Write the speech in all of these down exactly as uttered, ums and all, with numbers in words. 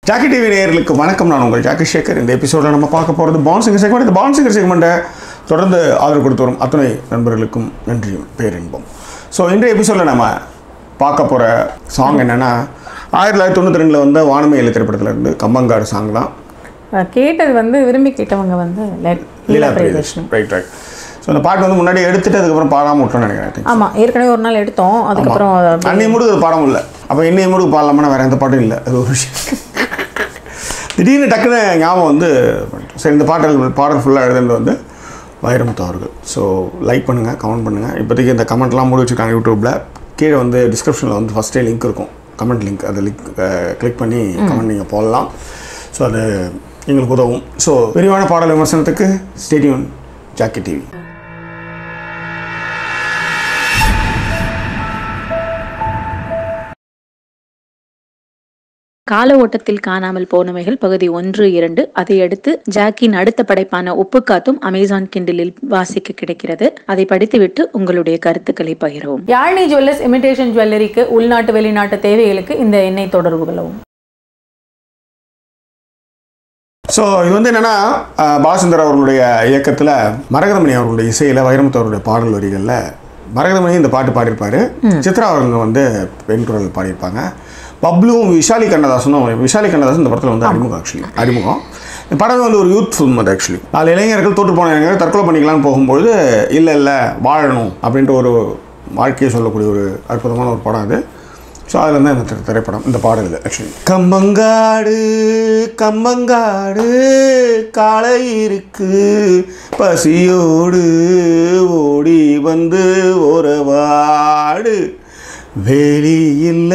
Jackie TV நேயர்களுக்கு வணக்கம். நான் உங்கள் ஜாக்கிசேகர். இந்த எபிசோடில் நம்ம பார்க்க போகிறது பாண்ட் சிங்கர் செக்மெண்ட். இந்த பாண்ட் சிங்கர் செக்மெண்ட்டை தொடர்ந்து ஆதரவு கொடுத்து வரும் அத்தனை நண்பர்களுக்கும் நன்றியும் பேரின்பம். ஸோ இன்றைய எபிசோடில் நம்ம பார்க்க போகிற சாங் என்னென்னா ஆயிரத்தி தொள்ளாயிரத்தி தொண்ணூற்றி ரெண்டில் வந்து வானமே எல்லை திரைப்படத்தில் இருந்து கம்பங்காடு சாங் தான். கேட்டது வந்து விரும்பி கேட்டவங்க வந்து Leela Priyadarshini. Right right so அந்த பாட்டு வந்து முன்னாடி எடுத்துட்டு அதுக்கப்புறம் பாடாமல் விட்டோன்னு நினைக்கிறேன். ஆமாம், ஏற்கனவே ஒரு நாள் எடுத்தோம். அதுக்கப்புறம் அன்னைய மூடு அது பாடம் இல்லை. அப்போ இன்னைய மூடு பாடலாமா வேறு எந்த பாட்டும் இல்லை. அது ஒரு விஷயம். திடீர்னு டக்குன்னு ஞாபகம் வந்து சரி இந்த பாடல் பாடல் ஃபுல்லாக எழுதுனது வந்து வைரமுத்து அவர்கள். ஸோ லைக் பண்ணுங்கள், கமெண்ட் பண்ணுங்கள். இப்போதைக்கு இந்த கமெண்ட்லாம் மூடி வச்சுருக்காங்க யூடியூப்பில். கீழே வந்து டிஸ்கிரிப்ஷனில் வந்து ஃபஸ்ட்டே லிங்க் இருக்கும், கமெண்ட் லிங்க். அதை லிங்க் கிளிக் பண்ணி கமெண்ட் நீங்கள் போடலாம். ஸோ அது எங்களுக்கு உதவும். ஸோ விரிவான பாடல் விமர்சனத்துக்கு ஸ்டே டியூன் ஜாக்கி டிவி. கால ஓட்டத்தில் காணாமல் போனவைகள் பகுதி ஒன்று இரண்டு. அதையடுத்து ஜாக்கின் அடுத்த படைப்பான உப்புக்காத்தும் அமேசான் கிண்டலில் வாசிக்க கிடைக்கிறது. அதை படித்துவிட்டு உங்களுடைய கருத்துக்களை பகிரவும். யாழினி ஜுவல்லர்ஸ் இமிடேஷன் ஜுவல்லரிக்கு உள்நாட்டு வெளிநாட்டு தேவைகளுக்கு இந்த எண்ணெய் தொடர்புகளவும். ஸோ இது வந்து என்னென்னா பாலச்சந்தர் அவர்களுடைய இயக்கத்தில் மரகதமணி அவர்களுடைய இசையில் வைரமுத்து அவருடைய பாடல் வரிகளில் மரகதமணி இந்த பாட்டு பாடியிருப்பார். சித்ரா அவங்க வந்து பெண் குரல் பாடியிருப்பாங்க. பப்ளுவும் விஷாலி கண்ணதாசனும் விஷாலி கண்ணதாசன் இந்த படத்தில் வந்து அறிமுகம். ஆக்சுவலி அறிமுகம் இந்த படம் வந்து ஒரு யூத் ஃபிலிம். அது ஆக்சுவலி நாலு இளைஞர்கள் தோற்று போன இளைஞர்கள் தற்கொலை பண்ணிக்கலான்னு போகும்போது இல்லை இல்லை வாழணும் அப்படின்ட்டு ஒரு வாழ்க்கையை சொல்லக்கூடிய ஒரு அற்புதமான ஒரு படம் அது. ஸோ அதில் தான் இந்த திரைப்படம் இந்த பாடல் இது ஆக்சுவலி. கம்பங்காடு கம்பங்காடு காலை இருக்கு பசியோடு ஓடி வந்து ஒருவாடு வேலி இல்ல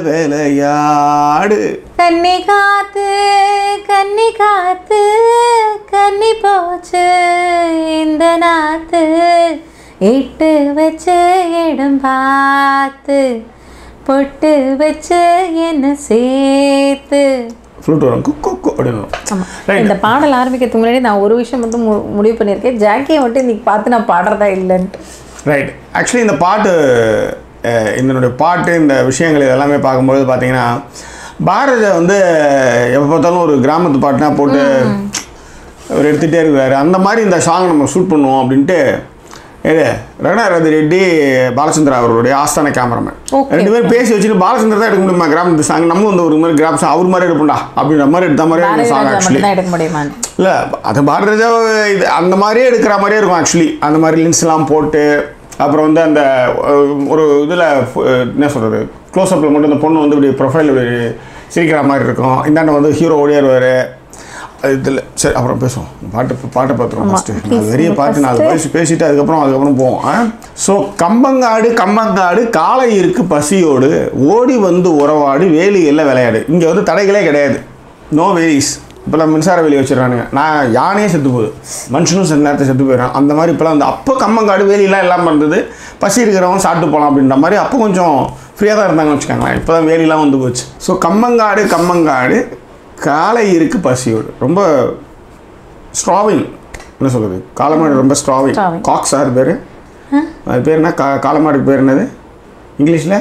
வேலையாடு கன்னி காத்து கன்னி காத்து கன்னி போச்சு இந்த நாத்து இட்டு வச்சு இடம் பார்த்து பொட்டு வச்சு என்ன சேர்த்து ஃப்ளூட் வரும் குக்கு குக்கு அப்படின்னு. இந்த பாடல் ஆரம்பிக்கிறதுக்கு முன்னாடி நான் ஒரு விஷயம் மட்டும் முடிவு பண்ணியிருக்கேன். ஜாக்கியை மட்டும் இன்னைக்கு பார்த்து நான் பாடுறதா இல்லைன்ட்டு. ரைட். ஆக்சுவலி இந்த பாட்டு இதனுடைய பாட்டு இந்த விஷயங்கள் இதெல்லாமே பார்க்கும்போது பார்த்தீங்கன்னா பாரத வந்து எப்போ பார்த்தாலும் ஒரு கிராமத்து பாட்டுனா போட்டு அவர் எடுத்துகிட்டே இருக்கிறாரு. அந்த மாதிரி இந்த சாங் நம்ம ஷூட் பண்ணுவோம் அப்படின்ட்டு இது ரங்கநாதரதி ரெட்டி பாலச்சந்திரா அவருடைய ஆஸ்தான கேமராமேன் ரெண்டு பேரும் பேசி வச்சுட்டு பாலச்சந்திர தான் எடுக்க முடியுமா கிராமத்து சாங், நம்ம வந்து ஒரு மாதிரி கிராம சாங் அவர் மாதிரி எடுப்போம்டா அப்படின்ற மாதிரி எடுத்த மாதிரியே சாங் ஆக்சுவலி எடுக்க முடியுமா இல்லை. அது பாரதராஜா இது அந்த மாதிரியே எடுக்கிற மாதிரியே இருக்கும் ஆக்சுவலி. அந்த மாதிரி லென்ஸ்லாம் போட்டு அப்புறம் வந்து அந்த ஒரு இதில் என்ன சொல்கிறது க்ளோஸ்அப்பில் மட்டும் அந்த பொண்ணு வந்து இப்படி ப்ரொஃபைல் சிரிக்கிற மாதிரி இருக்கும். இந்தாண்ட வந்து ஹீரோ ஓடியாருவார் இதில். சரி அப்புறம் பேசுவோம். பாட்டு பாட்டை பார்த்துருவோம் ஃபஸ்ட்டு. நான் பெரிய பாட்டு நாலு பேசி பேசிவிட்டு அதுக்கப்புறம் அதுக்கப்புறம் போவோம். ஸோ கம்பங்காடு கம்பங்காடு காலை இருக்கு பசியோடு ஓடி வந்து உறவாடு வேலி எல்லாம் விளையாடு. இங்கே வந்து தடைகளே கிடையாது, நோ வேரிஸ். இப்போல்லாம் மின்சார வேலி வச்சுருக்கானுங்க. நான் யானையே செத்து போகுது, மனுஷனும் சில நேரத்தை செத்து போயிடறான். அந்த மாதிரி இப்போலாம் வந்து அப்போ கம்பங்காடு வேலியெல்லாம் இல்லாமல் இருந்தது. பசி இருக்கிறவங்க சாப்பிட்டு போகலாம் அப்படின்ற மாதிரி அப்போ கொஞ்சம் ஃப்ரீயாக தான் இருந்தாங்கன்னு வச்சுக்கோங்களேன். இப்போ தான் வேலிலாம் வந்து போச்சு. ஸோ கம்பங்காடு கம்பங்காடு காலை இருக்கு பசியோடு ரொம்ப ஸ்ட்ராவிங். என்ன சொல்கிறது காலமாடு ரொம்ப ஸ்ட்ராவிங். காக்ஸ் ஆறு பேர் அது பேர் என்ன கா காலமாடுக்கு பேர் என்னது இங்கிலீஷில்?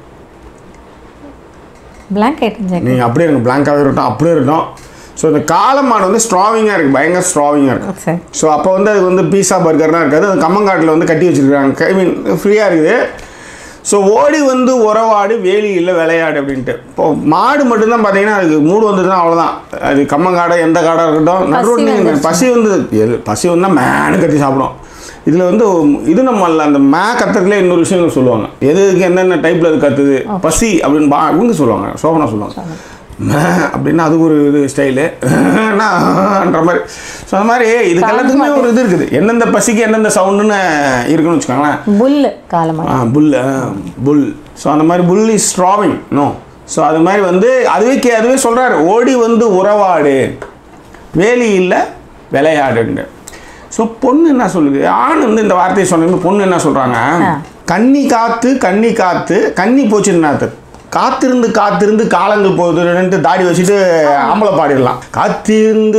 பிளாங்கெட். நீங்கள் அப்படியே இருக்கும் பிளாங்காகவே இருக்கட்டும் அப்படியே இருக்கட்டும். ஸோ இந்த காலமாடு வந்து ஸ்ட்ராவிங்காக இருக்குது, பயங்கர ஸ்ட்ராவிங்காக இருக்குது. ஸோ அப்போ வந்து அது வந்து பீஸா பர்கர்லாம் இருக்காது, அது கம்மங்காட்டில் வந்து கட்டி வச்சுருக்காங்க. ஐ மீன் ஃப்ரீயாக இருக்குது. ஸோ ஓடி வந்து உறவாடு வேலி இல்லை விளையாடு அப்படின்ட்டு. இப்போ மாடு மட்டும்தான் பார்த்தீங்கன்னா அதுக்கு மூடு வந்துதுன்னா அவ்வளோதான். அது கம்மங்காடை எந்த காடாக இருக்கட்டும் நடுரோடு பசி வந்து பசி வந்தால் மேனு கட்டி சாப்பிடும். இதில் வந்து இது நம்ம இல்லை அந்த மே கத்துறதுலேயே இன்னொரு விஷயங்கள் சொல்லுவாங்க. எதுக்கு என்னென்ன டைப்பில் அது கத்துது பசி அப்படின்னு பா இவங்க சொல்லுவாங்க, சோபனா சொல்லுவாங்க. மே அப்படின்னா அது ஒரு இது ஸ்டைலுன்ற மாதிரி. ஸோ அந்த மாதிரி இதுக்கு எல்லாத்துக்குமே ஒரு இது இருக்குது. எந்தெந்த பசிக்கு எந்தெந்த சவுண்டுன்னு இருக்குன்னு வச்சுக்கோங்களேன். புல் காலமாக ஆ புல் புல். ஸோ அந்த மாதிரி புல் இஸ் ஸ்ட்ராவிங் நோ. ஸோ அது மாதிரி வந்து அதுவே கே அதுவே சொல்கிறாரு ஓடி வந்து உறவாடு வேலி இல்லை விளையாடுன்னு. ஸோ பொண்ணு என்ன சொல்லுது, ஆண் வந்து இந்த வார்த்தையை சொன்ன பொண்ணு என்ன சொல்கிறாங்க, கன்னி காத்து கன்னி காத்து கன்னி போச்சுன்னாத்து காத்திருந்து காத்திருந்து காலங்கள் போகுதுன்ட்டு தாடி வச்சுட்டு ஆம்பளை பாடிடலாம். காத்திருந்து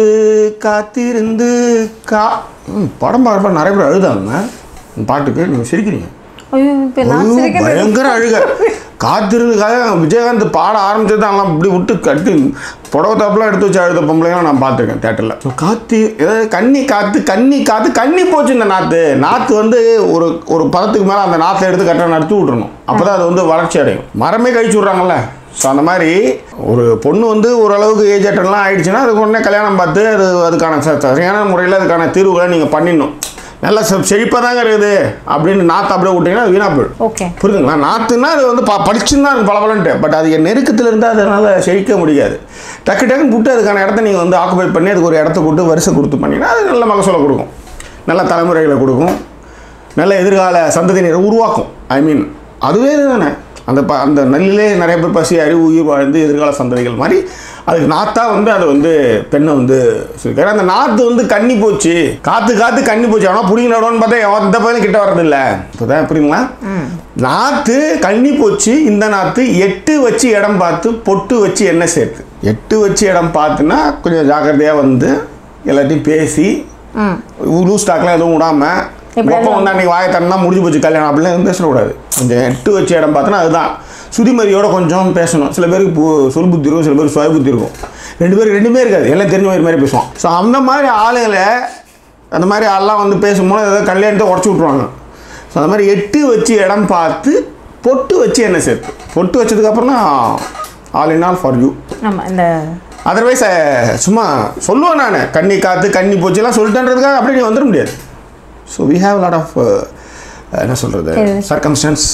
காத்திருந்து கா படம் பார்ப்ப நிறைய பேர் அழுதாங்க பாட்டுக்கு. நீங்கள் சிரிக்கிறீங்க பயங்கர அழுக. காத்திருக்காக விஜயகாந்த் பாட ஆரம்பிச்சது அதெல்லாம் இப்படி விட்டு கட்டி புடவை தாப்பெல்லாம் எடுத்து வச்சு அழுத பொம்பளையும் நான் பார்த்துருக்கேன் தேட்டரில். ஸோ காத்தி ஏதாவது கண்ணி காத்து கண்ணி காத்து கண்ணி போச்சு. இந்த நாற்று நாற்று வந்து ஒரு ஒரு பதத்துக்கு மேலே அந்த நாற்றை எடுத்து கரெக்டாக நடத்தி விட்றணும். அப்போ தான் அது வந்து வளர்ச்சி அடையும். மரமே கழிச்சு விட்றாங்கல்ல. ஸோ அந்த மாதிரி ஒரு பொண்ணு வந்து ஓரளவுக்கு ஏஜ் அட்டன்லாம் ஆகிடுச்சுன்னா அதுக்கு உடனே கல்யாணம் பார்த்து அது அதுக்கான சரியான முறையில் அதுக்கான தீர்வுகளை நீங்கள் பண்ணிடணும். நல்லா செழிப்பாக தாங்க இருக்குது அப்படின்னு நாற்று அப்படியே விட்டிங்கன்னா அது வீணாக போயிடும். ஓகே புரியுதுங்களா? நாற்றுன்னா அது வந்து ப படிச்சுன்னு தான் பல பலன்ட்டு. பட் அது என் நெருக்கத்தில் இருந்தால் அதனால் செழிக்க முடியாது. டக்கு டக்குன்னு விட்டு அதுக்கான இடத்த நீங்கள் வந்து ஆக்குபை பண்ணி அதுக்கு ஒரு இடத்த கொடுத்து வரிசை கொடுத்து பண்ணிங்கன்னா அது நல்ல மகசூலை கொடுக்கும், நல்ல தலைமுறைகளை கொடுக்கும், நல்ல எதிர்கால சந்ததியினரை உருவாக்கும். ஐ மீன் அதுவே தானே அந்த ப அந்த நெல்லிலே நிறைய பேர் பசி அறிவு உயிர் வாழ்ந்து எதிர்கால சந்ததிகள் மாதிரி அதுக்கு நாத்தா வந்து அதை வந்து பெண்ணை வந்து சொல்லியிருக்காரு. அந்த நாற்று வந்து கண்ணி போச்சு, காற்று காற்று கண்ணி போச்சு. ஆனால் பிடிங்க நடுவோன்னு பார்த்தா எந்த பையனும் கிட்ட வர்றதில்லை. இப்போதான் புரியுங்களா? நாற்று கண்ணி போச்சு. இந்த நாற்று எட்டு வச்சு இடம் பார்த்து பொட்டு வச்சு எண்ணெய் சேர்த்து எட்டு வச்சு இடம் பார்த்துன்னா கொஞ்சம் ஜாக்கிரதையாக வந்து எல்லாத்தையும் பேசி லூஸ் ஸ்டாக்லாம் எதுவும் விடாமல் எப்போ வந்து அன்றைக்கி வாயை தண்ணா முடிஞ்சு போச்சு கல்யாணம் அப்படிலாம் எதுவும் பேசக்கூடாது. கொஞ்சம் எட்டு வச்சு இடம் பார்த்தோன்னா அதுதான் சுதிமதியோட கொஞ்சம் பேசணும். சில பேருக்கு சொல் புத்தி இருக்கும், சில பேருக்கு சுய புத்தி இருக்கும். ரெண்டு பேருக்கு ரெண்டுமே இருக்காது, எல்லாம் தெரிஞ்ச மாதிரி மாதிரி பேசுவோம். ஸோ அந்த மாதிரி ஆளுங்களை அந்த மாதிரி ஆள்லாம் வந்து பேசும்போது ஏதாவது கல்யாணத்தை உடச்சி விட்ருவாங்க. ஸோ அந்த மாதிரி எட்டு வச்சு இடம் பார்த்து பொட்டு வச்சு என்ன சேர்த்து பொட்டு வச்சதுக்கப்புறம் தான் all in all for you. ஆமாம். இந்த அதர்வைஸ் சும்மா சொல்லுவேன் நான் கண்ணி காற்று கண்ணி போச்சுலாம் சொல்லிட்டேன்றதுக்காக அப்படியே நீ வந்துட முடியாது. So we have lot of என்ன சொல்கிறது சர்க்கம்ஸ்டன்ஸ்,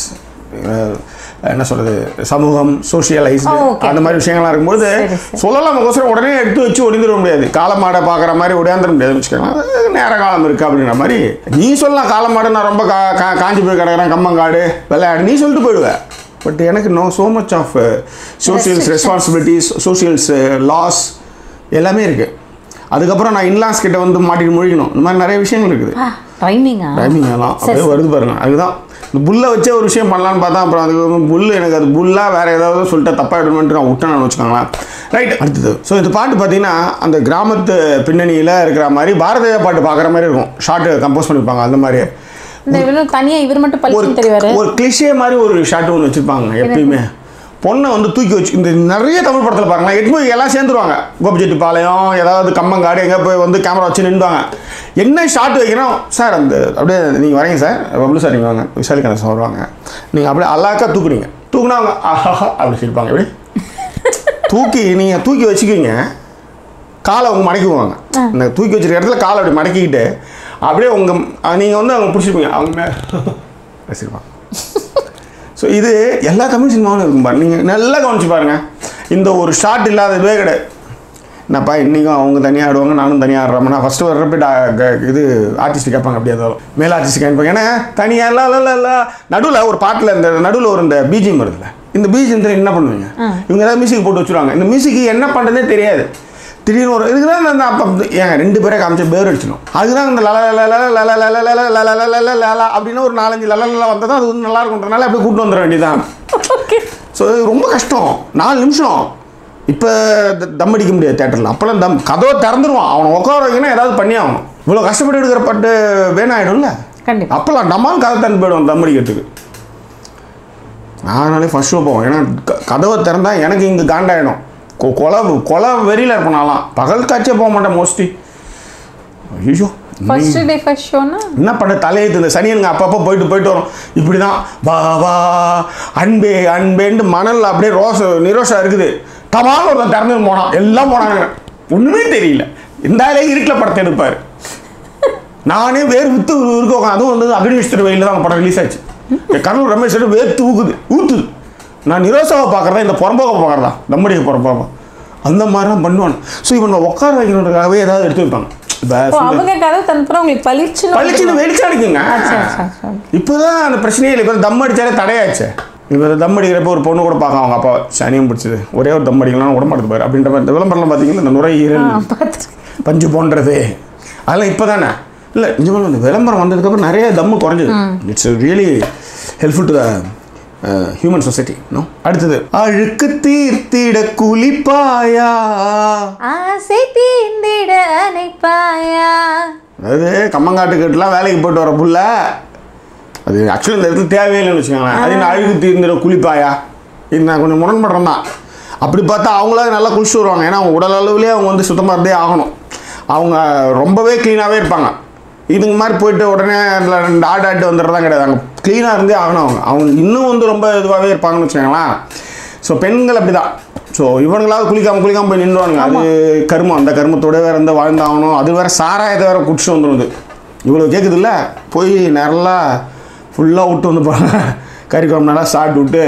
என்ன சொல்கிறது சமூகம், சோஷியலைஸ் அந்த மாதிரி விஷயங்கள்லாம் இருக்கும்போது சொல்லலாம். கோசரம் உடனே எடுத்து வச்சு ஒடிந்துட முடியாது. காலமாடை பார்க்குற மாதிரி ஒடியாந்துட முடியாதுன்னு வச்சுக்கோங்களேன். நேர காலம் இருக்குது அப்படின்ற மாதிரி நீ சொல்லலாம். காலமாடு நான் ரொம்ப கா காஞ்சி போய் கிடக்கிறேன் கம்பங்காடு விளையாடு நீ சொல்லிட்டு போயிடுவேன். பட் எனக்கு no so much of socials responsibilities, socials laws எல்லாமே இருக்குது. அதுக்கப்புறம் நான் இன்லாஸ் கிட்ட வந்து மாட்டிட்டு முழிக்கணும். இந்த மாதிரி நிறைய விஷயங்கள் இருக்குது. டைமிங்கா டைமிங்கெல்லாம் அப்படியே வருது பாருங்க. அதுதான் இந்த புல்லை வச்சே ஒரு விஷயம் பண்ணலான்னு பார்த்தா அப்புறம் அதுக்கு புல் எனக்கு அது புல்லாக வேறு ஏதாவது சொல்லிட்டு தப்பாகிடுமென்ட்டு நான் விட்டேன் நான் வச்சுக்கோங்களேன். ரைட், அடுத்தது. ஸோ இந்த பாட்டு பார்த்தீங்கன்னா அந்த கிராமத்து பின்னணியில் இருக்கிற மாதிரி பாரதிய பாட்டு பார்க்குற மாதிரி இருக்கும். ஷார்ட்டு கம்போஸ் பண்ணியிருப்பாங்க. அந்த மாதிரி தனியாக இவர் மட்டும் பளிச்சுன்னு தெரிவாரு. ஒரு கிளிஷே மாதிரி ஒரு ஷார்ட் ஒன்று வச்சுருப்பாங்க எப்பயுமே. பொண்ணை வந்து தூக்கி வச்சு இந்த நிறைய தமிழ் படத்தில் பாருங்களா எட்டு போய் எல்லாம் சேர்ந்துருவாங்க. கோபிச்செட்டிப்பாளையம் ஏதாவது கம்பங்காடு எங்கே போய் வந்து கேமரா வச்சு நின்றுவாங்க. என்ன ஷார்ட் வைக்கணும் சார் அந்த அப்படியே நீங்கள் வரீங்க சார் பப்ளு சார் நீங்கள் வாங்க விஷாலிகணேசன் சார் வருவாங்க. நீங்கள் அப்படியே அல்லாக்கா தூக்குனீங்க தூக்குனா அவங்க ஆஹா அப்படி சொல்லிப்பாங்க. எப்படி தூக்கி நீங்கள் தூக்கி வச்சுக்குவீங்க, காலை அவங்க மடக்கிக்குவாங்க. இந்த தூக்கி வச்சுருக்க இடத்துல காலை அப்படி மடக்கிக்கிட்டு அப்படியே உங்கள் நீங்கள் வந்து அவங்க பிடிச்சிருப்பீங்க அவங்க மேலே வச்சுருப்பாங்க. ஸோ இது எல்லா தமிழ் சினிமாவும் இருக்கும் பாருங்க. நீங்கள் நல்லா கவனிச்சு பாருங்கள். இந்த ஒரு ஷார்ட் இல்லாத இதுவே கிடையாது. என்னப்பா இன்றைக்கும் அவங்க தனியாக ஆடுவாங்க நானும் தனியாக ஆடுறோம்னா ஃபஸ்ட்டு வர்றப்ப இது ஆர்டிஸ்ட் கேட்பாங்க. அப்படியே இருந்தாலும் மேலே ஆர்டிஸ்ட் கேட்பாங்க. ஏன்னா தனியாக எல்லாம் இல்லை இல்லை நடுவில் ஒரு பாட்டில் இந்த நடுவில் ஒரு இந்த பிஜிஎம் வருதுல்ல, இந்த பிஜிஎம் என்ன பண்ணுவீங்க இவங்க ஏதாவது மியூசிக் போட்டு வச்சுருவாங்க. இந்த மியூசிக்கு என்ன பண்ணுறதே தெரியாது. திடீர்னு ஒரு இதுக்கு தான் அந்த அப்போ ஏன் ரெண்டு பேரை காமிச்சு பேர் அடிச்சிடும். அதுதான் இந்த லல லல லல லல லல அப்படின்னு ஒரு நாலஞ்சு லல வந்தால் தான் அது வந்து நல்லா இருக்கும்ன்றனால அப்படியே கூப்பிட்டு வந்துட வேண்டியதான். ஸோ ரொம்ப கஷ்டம். நாலு நிமிஷம் இப்போ தம் அடிக்க முடியாது தேட்டரில். அப்போல்லாம் தம் கதவை திறந்துருவான். அவனை உட்கார வைக்கணும் ஏதாவது பண்ணி ஆகணும். இவ்வளோ கஷ்டப்பட்டு எடுக்கிற பட்டு வேணாயிடும்ல. கண்டிப்பாக அப்போல்லாம் நம்மளும் கதை திறந்து போயிடுவோம் தம் அடிக்கிறதுக்கு. அதனாலே ஃபர்ஸ்ட் ஷோ போவோம். ஏன்னா கதவை திறந்தால் எனக்கு இங்கே காண்டாயிடும். கொலை கொலை வெறியில் இருப்பனாலாம் பகல் காட்சியே போக மாட்டேன் மோஸ்ட்லி. ஐயோ ஃபர்ஸ்ட் டே ஃபர்ஸ்ட் ஷோனா என்ன பண்ண தலையெழுத்து இந்த சனியனுங்க அப்பப்போ போயிட்டு போயிட்டு வரும். இப்படி தான் வா வா அன்பே அன்பேன்ட்டு மணல் அப்படியே ரோச நிரோஷா இருக்குது. தமான்னு ஒருத்தன் திறந்து போனான். எல்லாம் போனாங்க ஒன்றுமே தெரியல. இருந்தாலே இருட்டில் படத்தை எடுப்பார். நானே வேறு வித்து இருக்க அதுவும் வந்து அக்னிமிஸ்டர் வெயிலில் தான் அந்த படம் ரிலீஸ் ஆச்சு. என் கண்ணூர் ரமேஷ் வேர்த்து ஊக்குது ஊற்றுது. நான் நிரோசாவை பார்க்குறதா இந்த புறம்போக பார்க்குறதா தம்முடைய புறம்போகம் அந்த மாதிரிலாம் பண்ணுவான். ஸோ இவங்க உட்கார வைக்கணுன்றதுக்காகவே ஏதாவது எடுத்து வைப்பாங்க. அவங்க கதவு தந்துப்புறம் உங்களுக்கு பளிச்சு பளிச்சுன்னு வெளிச்சம் அடிக்குங்க. இப்போதான் அந்த பிரச்சனையே இல்லை. இப்போ தம் அடித்தாலே தடையாச்சு. இப்போ தம் அடிக்கிறப்ப ஒரு பொண்ணு கூட பார்க்க அவங்க அப்பா சனியம் பிடிச்சது ஒரே ஒரு தம் அடிக்கலாம் உடம்பு பாரு அப்படின்ற மாதிரி இந்த விளம்பரம்லாம் பார்த்தீங்கன்னா இந்த நுரையீரல் பஞ்சு போன்றது அதெல்லாம் இப்போ தானே இல்லை நிஜமாக இந்த விளம்பரம் வந்ததுக்கப்புறம் நிறைய தம்மு குறைஞ்சது. It's really helpful to the human society. No அடுத்தது அழுக்கு தீர்த்திட குளிப்பாயா ஆசை தீர்ந்திட அணைப்பாயா. அதாவது கம்மங்காட்டு கட்டுலாம் வேலைக்கு போயிட்டு வர புள்ள அது ஆக்சுவலி இந்த இடத்துல தேவையில்லைன்னு வச்சுக்கோங்களேன். அது நான் அழுகு தீர்ந்துட குளிப்பாயா, இது நான் கொஞ்சம் முரண்படுறேன் தான். அப்படி பார்த்தா அவங்களாவது நல்லா குளிச்சுட்டு வருவாங்க. ஏன்னா அவங்க உடல் அளவுலேயே அவங்க வந்து சுத்தமாக இருந்தே ஆகணும். அவங்க ரொம்பவே க்ளீனாகவே இருப்பாங்க. இதுங்க மாதிரி போயிட்டு உடனே அதில் ரெண்டு ஆடு ஆட்டு வந்துடுறதான் கிடையாது. அவங்க க்ளீனாக இருந்தே ஆகணும். அவங்க அவங்க இன்னும் வந்து ரொம்ப இதுவாகவே இருப்பாங்கன்னு வச்சுக்கோங்களேன். ஸோ பெண்கள் அப்படி தான். ஸோ இவங்களாவது குளிக்காமல் குளிக்காமல் போய் நின்றுவானுங்க. அது கருமம். அந்த கருமத்தோட வேறு இருந்து வாழ்ந்தாகணும். அது வேறு சாராயத்தை வேறு குடிச்சு வந்துடுது. இவ்வளோ கேட்குது இல்லை, போய் நல்லா ஃபுல்லாக விட்டு வந்து போகிறாங்க. கறி குழம்பு நல்லா சாப்பிட்டு விட்டு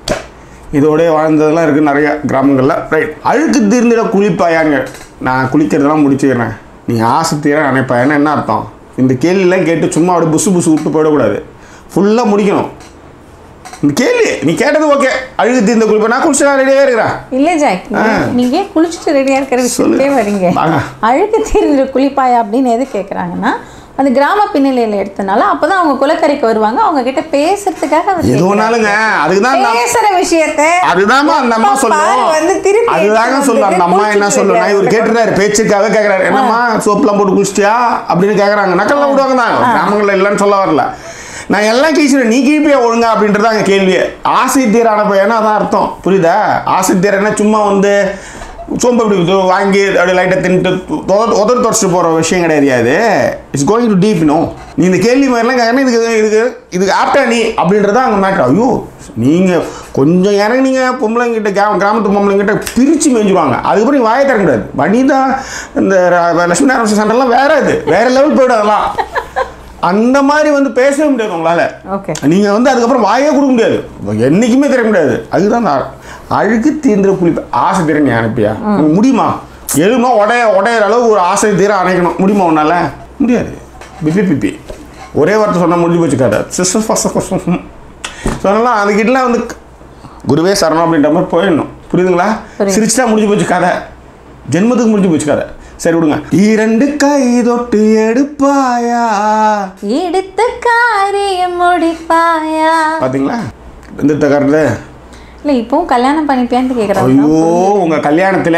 இதோடய வாழ்ந்ததெல்லாம் இருக்குது நிறைய கிராமங்களில். ரைட். அழுக்கு தீர்ந்துட குளிப்பாயாங்க. நான் குளிக்கிறதெல்லாம் முடிச்சுக்கிறேன், நீ ஆசை தீர நினைப்பாயான்னு என்ன அர்த்தம்? இந்த கேள்வியெல்லாம் கேட்டு சும்மா அப்படியே புசு புசு விட்டு போயிடக்கூடாது. ஃபுல்லாக முடிக்கணும். இந்த கேள்வி நீ கேட்டது ஓகே. அழுகு தீர்ந்த குளிப்பா, நான் குளிச்சுலாம் ரெடியாக இருக்கிறேன். இல்லை ஜாக், நீங்கள் குளிச்சுட்டு ரெடியாக இருக்கிற விஷயத்தே வரீங்க. அழுகு தீர்ந்த குளிப்பாயா அப்படின்னு எது கேட்குறாங்கன்னா, அது கிராம பின்னணியில் எடுத்தனால அப்பதான் அவங்க குலக்கரைக்கு வருவாங்க. அவங்க கிட்ட பேசுறதுக்காக எதுனாலுங்க அதுக்குதான் பேசுற விஷயத்தை அதுதான் அந்த அம்மா சொல்லுவோம். அதுதாங்க சொல்லுவோம். அந்த அம்மா என்ன சொல்லுவோம், இவர் கேட்டுறாரு பேச்சுக்காக கேட்கறாரு, என்னம்மா சோப்புலாம் போட்டு குளிச்சிட்டியா அப்படின்னு கேட்கறாங்க. நக்கல்லாம் விடுவாங்க தான். கிராமங்களில் இல்லைன்னு சொல்ல வரல. நான் எல்லாம் கீழ்ச்சிடுறேன், நீ கீழ்ப்பியா ஒழுங்கா அப்படின்றதாங்க கேள்வியே. ஆசை தீரான பையனா அதான் அர்த்தம். புரியுதா? ஆசை தீரன்னா சும்மா வந்து சோம்பு அப்படி வாங்கி அப்படி லைட்டாக தின்ட்டு உதறு தொடச்சிட்டு போகிற விஷயம் கிடையாது. அது it's going to deep. No, நீ இந்த கேள்வி மாதிரிலாம் கேட்கணும். இதுக்கு இதுக்கு இதுக்கு ஆப்டா நீ அப்படின்றதான் அங்கே மேட்ரு. ஐயோ, நீங்கள் கொஞ்சம் இறங்கி நீங்கள் பொம்பளைங்கிட்ட கிராம கிராமத்து பொம்பளைங்கிட்ட பிரித்து மேய்ஞ்சிடுவாங்க. அதுக்கப்புறம் நீ வாயை தர முடியாது. வனிதா இந்த லட்சுமி நாராயண சண்டெல்லாம் வேற, இது வேற லெவல் போய்டும். அதெல்லாம் அந்த மாதிரி வந்து பேசவே முடியாது உங்களால். ஓகே, நீங்கள் வந்து அதுக்கப்புறம் வாயே கொடுக்க முடியாது, என்றைக்குமே தெரிய முடியாது. அதுதான் அழுக்கு தீர்ந்துட குளிப்ப. ஆசை தீர நீ அனுப்பியா முடியுமா? எழுமா உடைய உடையிற அளவு ஒரு ஆசை தீர அணைக்கணும் முடியுமா உன்னால? முடியாது. பிபி பிபி ஒரே வார்த்தை சொன்னால் முடிஞ்சு போச்சுக்காத. சிஸ்டர் ஃபஸ்ட் சொன்னாலாம் அதுக்கிட்டலாம் வந்து குருவே சரணம் அப்படின்ற மாதிரி போயிடணும். புரியுதுங்களா? சிரிச்சுட்டா முடிஞ்சு போச்சு கதை, ஜென்மத்துக்கு முடிஞ்சு போச்சு கதை. சரி விடுங்க. இரண்டு கை தொட்டு எடுப்பாயா, எடுத்த காரியம் முடிப்பாயா. பாத்தீங்களா இந்த தகரது? இல்லை, இப்போவும் கல்யாணம் பண்ணிப்பியான்னு கேட்குறாங்க. ஐயோ, உங்கள் கல்யாணத்தில்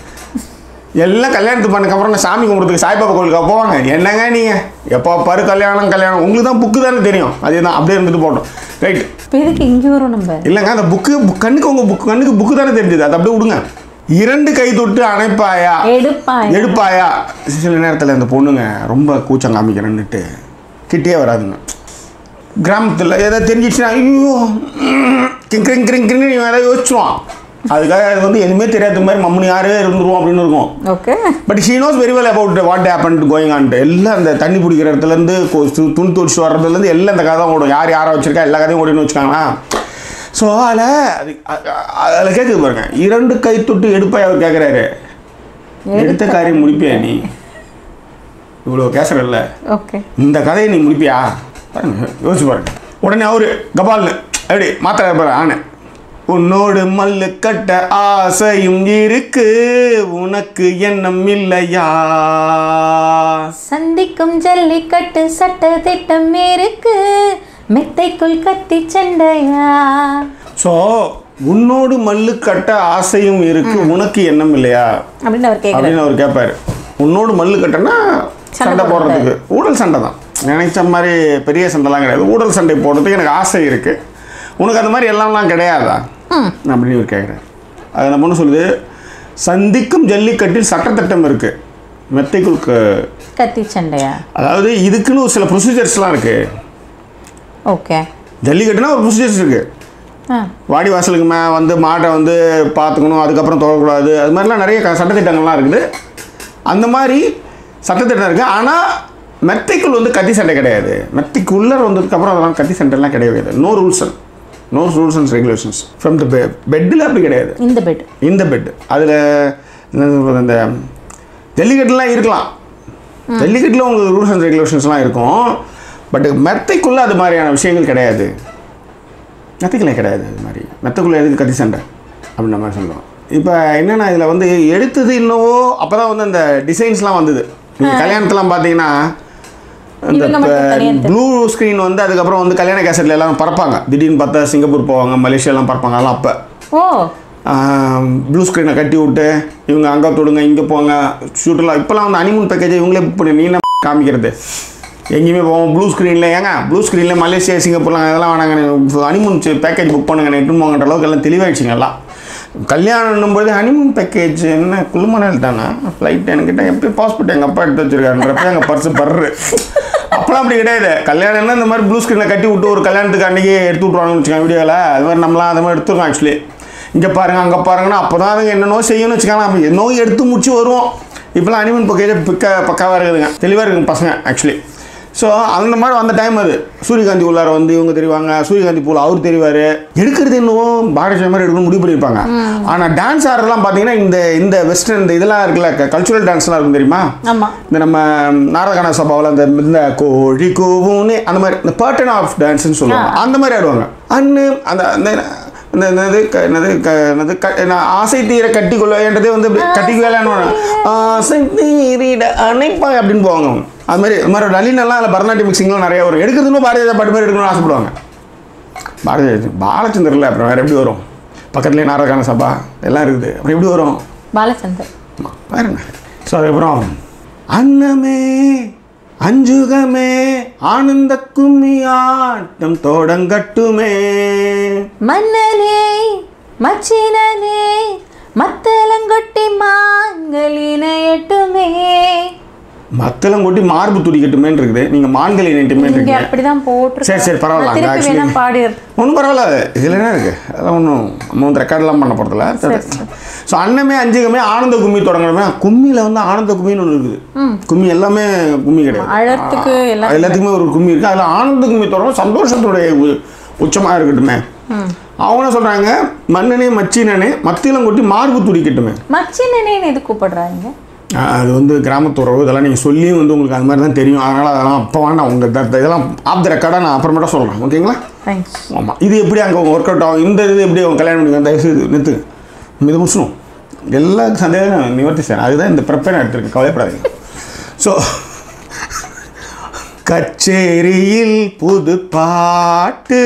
எல்லாம் கல்யாணத்துக்கு பண்ணக்கப்புறம் நான் சாமி கும்பிட்றதுக்கு சாய்பாபா கோயிலுக்கு போவாங்க. என்னங்க நீங்கள் எப்போ பாரு கல்யாணம் கல்யாணம், உங்களுக்கு தான் புக்கு தானே தெரியும். அதே தான் அப்படியே இருந்துட்டு போட்டோம். ரைட். இப்போ எதுக்கு இங்கே வரும் நம்ம? இல்லைங்க, அந்த புக்கு கண்ணுக்கு உங்கள் புக்கு கண்ணுக்கு புக்கு தானே தெரிஞ்சுது. அதை அப்படியே விடுங்க. இரண்டு கை தொட்டு அணைப்பாயா, எடுப்பாயா எடுப்பாயா. சில நேரத்தில் இந்த பொண்ணுங்க ரொம்ப கூச்சம் காமிக்கிறேன்னுட்டு கிட்டே வராதுங்க. கிராமத்தில் எதாவது தெரிஞ்சிச்சுன்னா ஐயோ கிங் கிங் கிங் ஏதாவது யோசிச்சுவான். அதுக்காக அது வந்து எதுவுமே தெரியாத மாதிரி மம்மனி யாரே இருந்துருவோம் அப்படின்னு இருக்கும். Okay, but she knows very well about what happen going onto. எல்லாம் அந்த தண்ணி பிடிக்கிற இடத்துலேருந்து துணி துடிச்சு வர்றதுலேருந்து எல்லாம் இந்த கதை தான் ஓடும். யார் யாரை வச்சிருக்கா எல்லா கதையும் ஓடினு வச்சுக்காங்களா. ஸோ அதில் அது அதில் கேட்குது பாருங்க. இரண்டு கை தொட்டு எடுப்பாய் அவர் கேட்குறாரு. எடுத்த காரியம் முடிப்பியா நீ? இவ்வளோ கேசுறல்ல, ஓகே, இந்த கதையை நீ முடிப்பியா பாருங்க, யோசிச்சு பாருங்க. உடனே அவரு கபால்னு எப்படி மாத்திர பாரு ஆன, உன்னோடு மல்லு கட்ட ஆசையும் இருக்கு, உனக்கு எண்ணம் இல்லையா, சந்திக்கும் ஜல்லிக்கட்டு சட்ட திட்டம் இருக்கு, மெத்தைக்குள் கத்தி சண்டையா. ஸோ உன்னோடு மல்லு கட்ட ஆசையும் இருக்கு, உனக்கு எண்ணம் இல்லையா அப்படின்னு அவர் கேட்க அப்படின்னு அவர் கேட்பாரு. உன்னோடு மல்லு கட்டனா சண்டை போடுறதுக்கு, ஊழல் சண்டை தான். நினைச்ச மாதிரி பெரிய சண்டைலாம் கிடையாது. ஊழல் சண்டை போடுறதுக்கு எனக்கு ஆசை இருக்கு, உனக்கு அந்த மாதிரி எல்லாம்லாம் கிடையாதா அப்படின்னு இவர் கேட்குறாரு. அது நம்ம ஒன்று சொல்லுது, சந்திக்கும் ஜல்லிக்கட்டில் சட்டத்திட்டம் இருக்கு, மெத்தைக்குள் கத்தி சண்டையா. அதாவது இதுக்குன்னு ஒரு சில ப்ரொசீஜர்ஸ்லாம் இருக்கு. ஓகே, ஜல்லிக்கட்டுனா ஒரு ப்ரொசீஜர்ஸ் இருக்கு. வாடி வாசலுக்கு மே வந்து மாட்டை வந்து பார்த்துக்கணும், அதுக்கப்புறம் தொடக்கூடாது, அது மாதிரிலாம் நிறைய சட்டத்திட்டங்கள்லாம் இருக்குது. அந்த மாதிரி சட்டத்திட்டம் இருக்குது. ஆனால் மெத்தைக்குள் வந்து கத்தி சண்டை கிடையாது. மெத்தைக்குள்ளே வந்ததுக்கப்புறம் அதெல்லாம் கத்தி சண்டைலாம் கிடையாது. No rules and no rules and regulations from the பெ பெட்டில் அப்படி கிடையாது. இந்த பெட் இந்த பெட் அதில் இந்த ஜல்லிக்கட்டுலாம் இருக்கலாம். ஜல்லிக்கட்டில் உங்களுக்கு ரூல்ஸ் அண்ட் ரெகுலேஷன்ஸ்லாம் இருக்கும். பட் மெத்தைக்குள்ளே அது மாதிரியான விஷயங்கள் கிடையாது. மெத்தைக்குள்ளே கிடையாது. அது மாதிரி மெத்தைக்குள்ளே எதுக்கு கத்தி சண்டை அப்படின்ற மாதிரி சொல்லுவோம். இப்போ என்னென்னா இதில் வந்து எடுத்தது இன்னவோ அப்போ தான் வந்து அந்த டிசைன்ஸ்லாம் வந்தது. நீங்கள் கல்யாணத்தெலாம் பார்த்தீங்கன்னா இந்த ப்ளூ ஸ்க்ரீன் வந்து அதுக்கப்புறம் வந்து கல்யாண கேசட்டில் எல்லாம் பறப்பாங்க. திடீர்னு பார்த்தா சிங்கப்பூர் போவாங்க, மலேசியாலாம் பறப்பாங்க. அதெல்லாம் அப்போ ப்ளூ ஸ்க்ரீனை கட்டி விட்டு இவங்க அங்கே தொடுங்க இங்கே போங்க ஷூட்டெல்லாம். இப்போலாம் வந்து அனிமூன் பேக்கேஜை இவங்களே புக் பண்ணி நீ என்ன காமிக்கிறது எங்கேயுமே போவோம் ப்ளூ ஸ்க்ரீனில் ஏங்க ப்ளூ ஸ்க்ரீனில் மலேசியா சிங்கப்பூர்லாம் அதெல்லாம் வேணாங்க ஹனிமூன் பேக்கேஜ் புக் பண்ணுங்க எட்டுன்னு போங்கன்ற அளவுக்கு எல்லாம் தெளிவாகிடுச்சிங்க எல்லாம் கல்யாணம் போது ஹனிமூன் பேக்கேஜ் என்ன குழுமனால் தானே ஃப்ளைட் என்கிட்ட எப்படி பாஸ்போர்ட் எங்கள் அப்பா எடுத்து வச்சுருக்காருன்றப்ப எங்கள் பர்ஸு பர்ரு அப்போலாம் அப்படி கிடையாது கல்யாணம்னா இந்த மாதிரி ப்ளூ ஸ்க்ரீனில் கட்டி விட்டு ஒரு கல்யாணத்துக்கு அன்றைக்கி எடுத்து விட்ருவாங்கன்னு வச்சுக்கோங்க வீடியோவில் அது மாதிரி நம்மளாம் அது மாதிரி எடுத்துருக்கோம் ஆக்சுவலி இங்கே பாருங்கள் அங்கே பாருங்கன்னா அப்போ தான் அதுங்க என்னென்னோ செய்யணும்னு வச்சுக்கலாம் நம்ம என்னோ எடுத்து முடிச்சு வருவோம் இப்போலாம் ஹனிமூன் பேக்கேஜ் பிக்க பக்காவாக இருக்குதுங்க தெளிவாக இருக்குங்க பசங்க ஆக்சுவலி ஸோ அந்த மாதிரி அந்த டைம் அது சூரியகாந்தி உள்ளார வந்து இவங்க தெரிவாங்க சூரியகாந்தி பூவில் அவர் தெரிவார் எடுக்கிறது இன்னும் பாரதிய மாதிரி எடுக்கணும் முடிவு பண்ணியிருப்பாங்க ஆனால் டான்ஸ் ஆடுறதுலாம் பார்த்தீங்கன்னா இந்த இந்த வெஸ்டர்ன் இந்த இதெல்லாம் இருக்குல்ல கல்ச்சுரல் டான்ஸ்லாம் இருக்கும் தெரியுமா இந்த நம்ம நாரதகான சபாவில் அந்த இந்த கோழி கூவுன்னு அந்த மாதிரி இந்த பேட்டர்ன் ஆஃப் டான்ஸ்ன்னு சொல்லுவாங்க அந்த மாதிரி ஆடுவாங்க அண்ணு அந்த அந்த இந்த என்னது என்னது என்னது நான் ஆசை தீர கட்டிக்கொள்ள என்றதே வந்து கட்டிக்குவேலான்னு ஆசை தீரிட அணைப்பா அப்படின்னு போவாங்க அவங்க அது மாதிரி இது மாதிரி நளினெல்லாம் அதில் பரதநாட்டியம் மிக்சிங்லாம் நிறைய வரும் எடுக்கிறதுன்னு பாரதிய பாட்டு மாதிரி எடுக்கணும்னு ஆசைப்படுவாங்க பாரதிய பாலச்சந்தரில் அப்புறம் வேறு எப்படி வரும் பக்கத்துலேயே நாரதகான சபா எல்லாம் இருக்குது அப்புறம் எப்படி வரும் பாலச்சந்தர் பாருங்க ஸோ அதுக்கப்புறம் அன்னமே அஞ்சுகமே ஆனந்த கும்மி ஆட்டம் தோடங்கட்டுமே மன்னனே மச்சினனே மத்தலங்கொட்டி மான்களின எட்டுமே மத்தலங்கொட்டி மார்பு துடிக்கட்டுமேன்னு இருக்குது நீங்கள் மான்கள் இணைட்டுமே இருக்கு அப்படிதான் போட்டு சரி சரி பரவாயில்ல பாடி ஒன்றும் பரவாயில்ல இதில் என்ன இருக்குது அதெல்லாம் ஒன்றும் நம்ம வந்து ரெக்கார்டெல்லாம் பண்ண போகிறதில்ல ஸோ அன்னமே அஞ்சுகமே ஆனந்த கும்மி தொடங்கணுமே கும்மியில் வந்து ஆனந்த கும்மின்னு ஒன்று இருக்குது கும்மி எல்லாமே கும்மி கிடையாது எல்லாத்துக்குமே ஒரு கும்மி இருக்குது அதில் ஆனந்த கும்மி தொடங்கும் சந்தோஷத்துடைய உச்சமாக இருக்கட்டுமே அவங்க சொல்கிறாங்க மன்னனே மச்சினனே மத்தியிலம் கொட்டி மார்பு துடிக்கட்டுமே மச்சினனேன்னு எது கூப்பிடுறாங்க அது வந்து கிராமத்துறவு இதெல்லாம் நீங்கள் சொல்லியும் வந்து உங்களுக்கு அது மாதிரி தான் தெரியும் அதனால் அதெல்லாம் அப்போ வேணாம் உங்கள் இதெல்லாம் ஆஃப் த ரெக்கார்டாக நான் அப்புறமேட்டா சொல்கிறேன் ஓகேங்களா ஆமாம் இது எப்படி அங்கே ஒர்க் அவுட் ஆகும் இந்த இது எப்படி அவங்க கல்யாணம் பண்ணிக்க தயவுசெய்து நிறுத்துங்க இது முடிச்சணும் எல்லா சந்தேகம் நிவர்த்தி செய்யணும் அதுதான் இந்த ப்ரிப்பேர் நான் எடுத்துருக்கேன் கவலைப்படாதீங்க ஸோ கச்சேரியில் புது பாட்டு